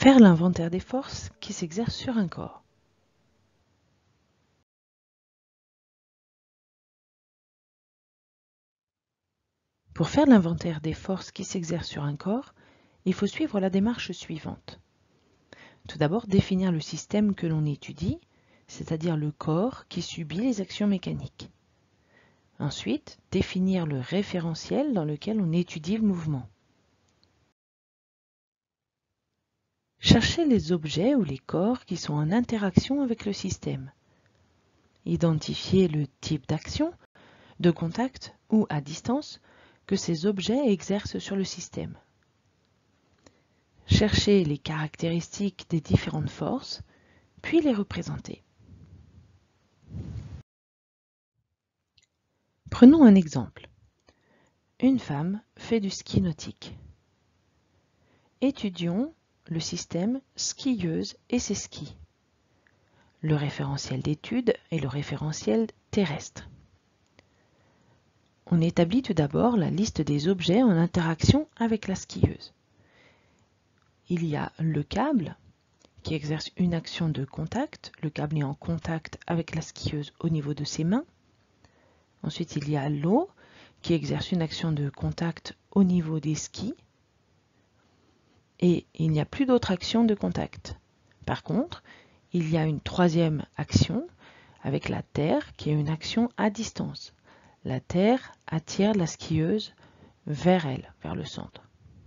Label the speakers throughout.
Speaker 1: Faire l'inventaire des forces qui s'exercent sur un corps. Pour faire l'inventaire des forces qui s'exercent sur un corps, il faut suivre la démarche suivante. Tout d'abord, définir le système que l'on étudie, c'est-à-dire le corps qui subit les actions mécaniques. Ensuite, définir le référentiel dans lequel on étudie le mouvement. Chercher les objets ou les corps qui sont en interaction avec le système. Identifier le type d'action, de contact ou à distance que ces objets exercent sur le système. Chercher les caractéristiques des différentes forces, puis les représenter. Prenons un exemple. Une femme fait du ski nautique. Étudions le système skieuse et ses skis. Le référentiel d'étude est le référentiel terrestre. On établit tout d'abord la liste des objets en interaction avec la skieuse. Il y a le câble qui exerce une action de contact. Le câble est en contact avec la skieuse au niveau de ses mains. Ensuite, il y a l'eau qui exerce une action de contact au niveau des skis. Et il n'y a plus d'autres actions de contact. Par contre, il y a une troisième action avec la terre qui est une action à distance. La terre attire la skieuse vers elle, vers le centre.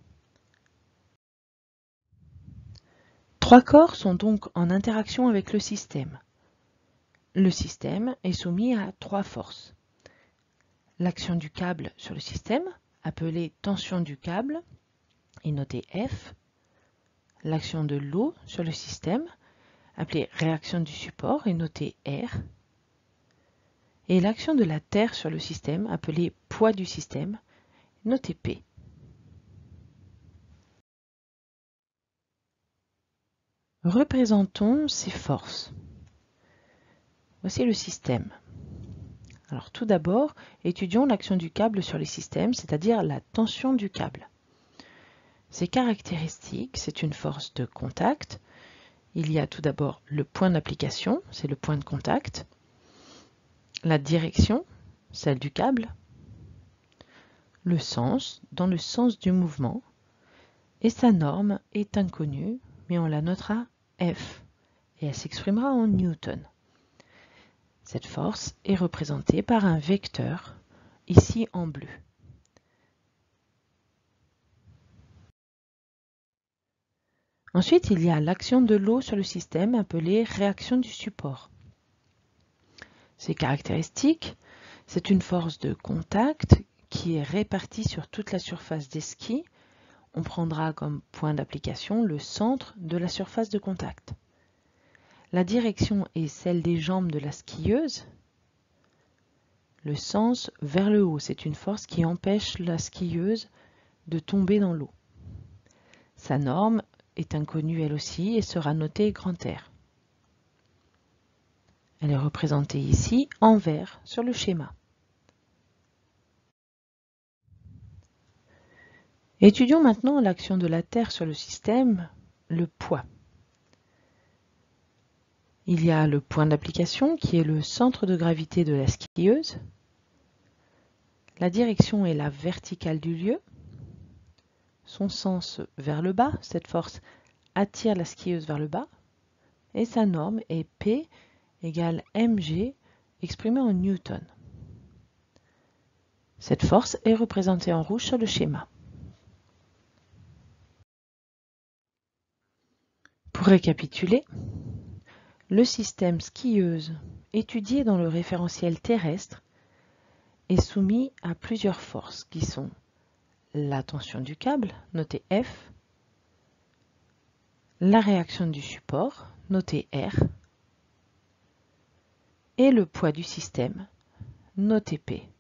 Speaker 1: Trois corps sont donc en interaction avec le système. Le système est soumis à trois forces. L'action du câble sur le système, appelée tension du câble, est notée F. L'action de l'eau sur le système, appelée réaction du support, est notée R. Et l'action de la terre sur le système, appelée poids du système, notée P. Représentons ces forces. Voici le système. Alors tout d'abord, étudions l'action du câble sur les systèmes, c'est-à-dire la tension du câble. Ses caractéristiques, c'est une force de contact. Il y a tout d'abord le point d'application, c'est le point de contact. La direction, celle du câble. Le sens, dans le sens du mouvement. Et sa norme est inconnue, mais on la notera F. Et elle s'exprimera en newton. Cette force est représentée par un vecteur, ici en bleu. Ensuite, il y a l'action de l'eau sur le système, appelée réaction du support. Ses caractéristiques, c'est une force de contact qui est répartie sur toute la surface des skis. On prendra comme point d'application le centre de la surface de contact. La direction est celle des jambes de la skieuse. Le sens vers le haut, c'est une force qui empêche la skieuse de tomber dans l'eau. Sa norme est inconnue elle aussi et sera notée grand R. Elle est représentée ici en vert sur le schéma. Étudions maintenant l'action de la Terre sur le système, le poids. Il y a le point d'application qui est le centre de gravité de la skieuse. La direction est la verticale du lieu. Son sens vers le bas, cette force attire la skieuse vers le bas. Et sa norme est P égale mg exprimée en newton. Cette force est représentée en rouge sur le schéma. Pour récapituler, le système skieuse étudié dans le référentiel terrestre est soumis à plusieurs forces qui sont la tension du câble, notée F, la réaction du support, notée R, et le poids du système, noté P.